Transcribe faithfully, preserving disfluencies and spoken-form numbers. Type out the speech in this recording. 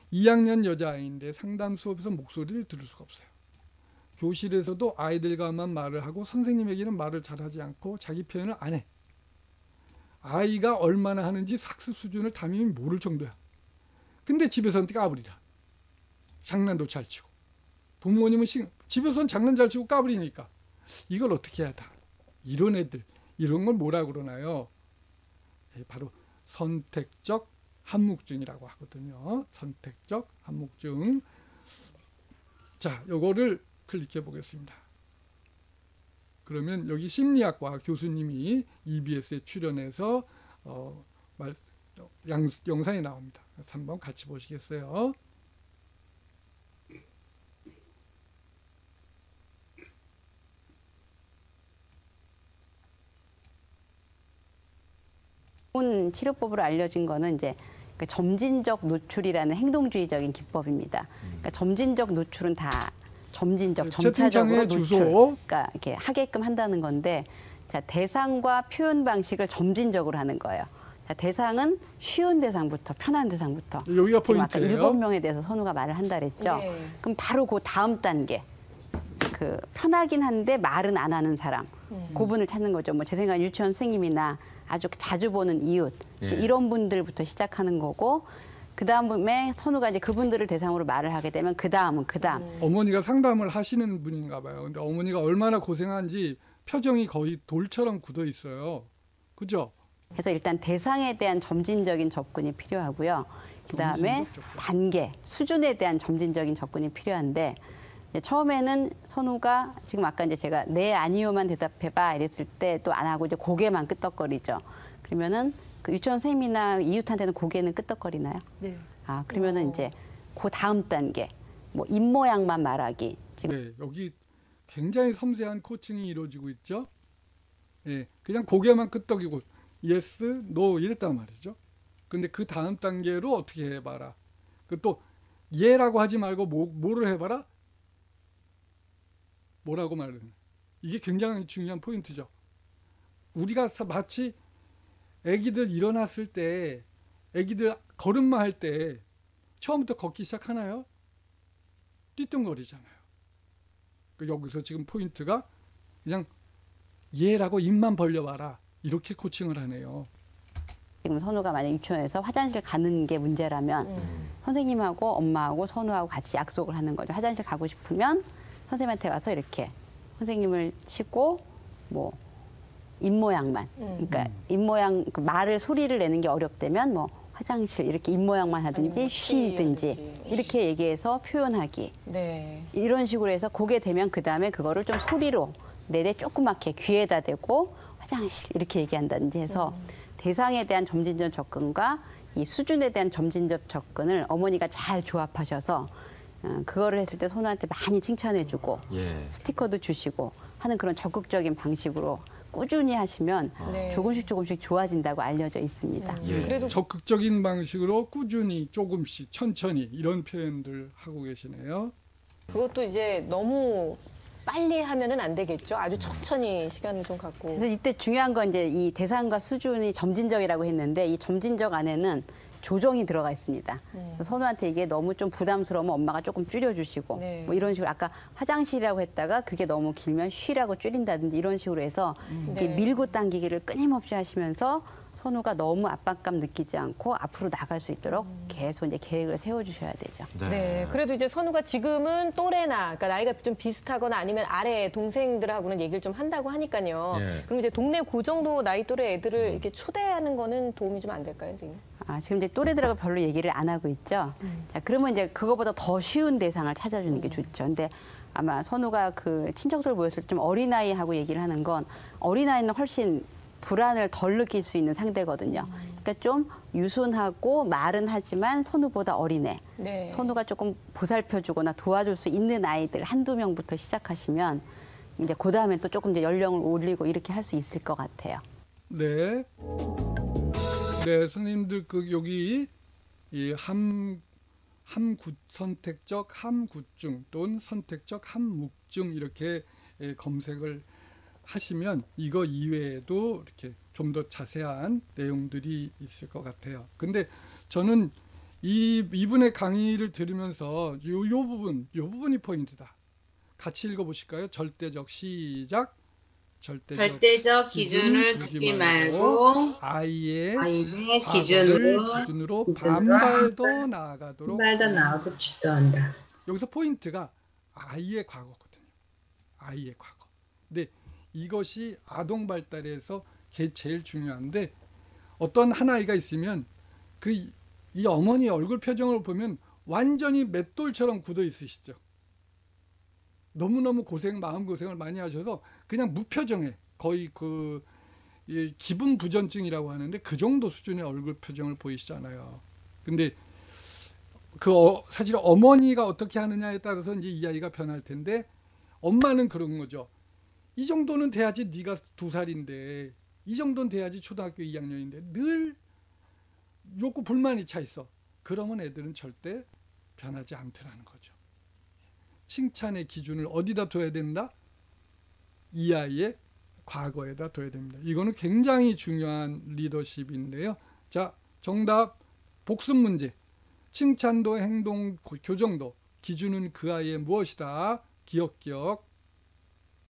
이 학년 여자아이인데 상담 수업에서 목소리를 들을 수가 없어요. 교실에서도 아이들과만 말을 하고 선생님에게는 말을 잘하지 않고 자기 표현을 안 해. 아이가 얼마나 하는지 학습 수준을 담임이 모를 정도야. 근데 집에서는 까불이라. 장난도 잘 치고. 부모님은 시, 집에서는 장난 잘 치고 까불이니까. 이걸 어떻게 해야 다. 이런 애들, 이런 걸 뭐라 그러나요? 바로 선택적 한묵증이라고 하거든요. 선택적 한묵증. 자, 요거를 클릭해 보겠습니다. 그러면 여기 심리학과 교수님이 이비에스에 출연해서 어, 말, 양, 영상이 나옵니다. 그래서 한번 같이 보시겠어요? 좋은 치료법으로 알려진 거는 이제 그 점진적 노출이라는 행동주의적인 기법입니다. 그러니까 점진적 노출은 다 점진적, 점차적으로 노출, 주소. 그러니까 이렇게 하게끔 한다는 건데, 자, 대상과 표현 방식을 점진적으로 하는 거예요. 자, 대상은 쉬운 대상부터, 편한 대상부터. 여기가 지금 아까 포인트예요. 일곱 명에 대해서 선우가 말을 한다 그랬죠. 네. 그럼 바로 그 다음 단계, 그 편하긴 한데 말은 안 하는 사람, 음. 그분을 찾는 거죠. 뭐 제 생각에 유치원 선생님이나 아주 자주 보는 이웃, 예. 이런 분들부터 시작하는 거고, 그 다음에 선우가 이제 그분들을 대상으로 말을 하게 되면 그 다음은 그 다음. 음. 어머니가 상담을 하시는 분인가 봐요. 근데 어머니가 얼마나 고생한지 표정이 거의 돌처럼 굳어 있어요. 그죠? 그래서 일단 대상에 대한 점진적인 접근이 필요하고요. 그 다음에 점진적 접근. 단계, 수준에 대한 점진적인 접근이 필요한데, 이제 처음에는 선우가 지금 아까 이제 제가 네 아니요만 대답해봐 이랬을 때 또 안 하고 이제 고개만 끄덕거리죠. 그러면은 그 유치원 선생님이나 이웃한테는 고개는 끄덕거리나요? 네. 아, 그러면은 어. 이제 그 다음 단계, 뭐 입모양만 말하기. 지금 네, 여기 굉장히 섬세한 코칭이 이루어지고 있죠. 예, 그냥 고개만 끄덕이고 yes, no 이랬단 말이죠. 근데 그 다음 단계로 어떻게 해봐라. 그 또 예라고 하지 말고 뭐, 뭐를 해봐라. 뭐라고 말하는. 이게 굉장히 중요한 포인트죠. 우리가 마치 아기들 일어났을 때, 아기들 걸음마 할 때 처음부터 걷기 시작하나요? 띠뚱거리잖아요. 여기서 지금 포인트가 그냥 얘라고 입만 벌려봐라. 이렇게 코칭을 하네요. 지금 선우가 만약 유치원에서 화장실 가는 게 문제라면 음. 선생님하고 엄마하고 선우하고 같이 약속을 하는 거죠. 화장실 가고 싶으면 선생님한테 가서 이렇게 선생님을 치고 뭐 입모양만, 음. 그러니까 입모양 그 말을 소리를 내는 게 어렵다면 뭐 화장실 이렇게 입모양만 하든지 아니면 쉬든지 쉬든지. 이렇게 얘기해서 표현하기. 네. 이런 식으로 해서 그게 되면 그 다음에 그거를 좀 소리로 내내 조그맣게 귀에다 대고 화장실 이렇게 얘기한다든지 해서 음. 대상에 대한 점진적 접근과 이 수준에 대한 점진적 접근을 어머니가 잘 조합하셔서 어, 그거를 했을 때 선우한테 많이 칭찬해주고 예. 스티커도 주시고 하는 그런 적극적인 방식으로 꾸준히 하시면 네. 조금씩 조금씩 좋아진다고 알려져 있습니다. 음. 예. 그래도 적극적인 방식으로 꾸준히 조금씩 천천히 이런 표현들 하고 계시네요. 그것도 이제 너무 빨리 하면은 안 되겠죠. 아주 천천히 시간을 좀 갖고. 그래서 이때 중요한 건 이제 이 대상과 수준이 점진적이라고 했는데 이 점진적 안에는 조정이 들어가 있습니다. 음. 선우한테 이게 너무 좀 부담스러우면 엄마가 조금 줄여주시고 네. 뭐 이런 식으로 아까 화장실이라고 했다가 그게 너무 길면 쉬라고 줄인다든지 이런 식으로 해서 이렇게 네. 밀고 당기기를 끊임없이 하시면서 선우가 너무 압박감 느끼지 않고 앞으로 나갈 수 있도록 계속 이제 계획을 세워주셔야 되죠. 네. 그래도 이제 선우가 지금은 또래나, 그러니까 나이가 좀 비슷하거나 아니면 아래 동생들하고는 얘기를 좀 한다고 하니까요. 예. 그럼 이제 동네 그 정도 나이 또래 애들을 이렇게 초대하는 거는 도움이 좀 안 될까요, 선생님? 아, 지금 이제 또래들하고 별로 얘기를 안 하고 있죠. 자, 그러면 이제 그거보다 더 쉬운 대상을 찾아주는 게 좋죠. 근데 아마 선우가 그 친척들 모였을 때 좀 어린아이하고 얘기를 하는 건 어린아이는 훨씬 불안을 덜 느낄 수 있는 상대거든요. 그러니까 좀 유순하고 말은 하지만 선우보다 어린애. 네. 선우가 조금 보살펴주거나 도와줄 수 있는 아이들 한두 명부터 시작하시면 이제 그 다음에 또 조금 이제 연령을 올리고 이렇게 할 수 있을 것 같아요. 네. 네, 선생님들 그 여기 이 함, 함구 선택적 함구증 또는 선택적 함묵증 이렇게 예, 검색을 하시면 이거 이외에도 이렇게 좀 더 자세한 내용들이 있을 것 같아요. 근데 저는 이 이분의 강의를 들으면서 요, 요 부분, 요 부분이 포인트다. 같이 읽어보실까요? 절대적 시작. 절대적, 절대적 기준을 두지 말고 아이의 아이의 과거를 기준으로 기준으로 기준으로 반발 더 나아가도록 한 발 더 나아가고 지도한다. 여기서 포인트가 아이의 과거거든요. 아이의 과거. 근데 이것이 아동 발달에서 제일 중요한데 어떤 한 아이가 있으면 그 이 어머니 얼굴 표정을 보면 완전히 맷돌처럼 굳어 있으시죠. 너무너무 고생, 마음고생을 많이 하셔서 그냥 무표정해. 거의 그 이 기분 부전증이라고 하는데 그 정도 수준의 얼굴 표정을 보이시잖아요. 근데 그 어, 사실 어머니가 어떻게 하느냐에 따라서 이제 이 아이가 변할 텐데 엄마는 그런 거죠. 이 정도는 돼야지 네가 두 살인데 이 정도는 돼야지 초등학교 이 학년인데 늘 욕구 불만이 차 있어. 그러면 애들은 절대 변하지 않더라는 거죠. 칭찬의 기준을 어디다 둬야 된다? 이 아이의 과거에다 둬야 됩니다. 이거는 굉장히 중요한 리더십인데요. 자, 정답 복습 문제. 칭찬도 행동 교정도 기준은 그 아이의 무엇이다? 기억 기억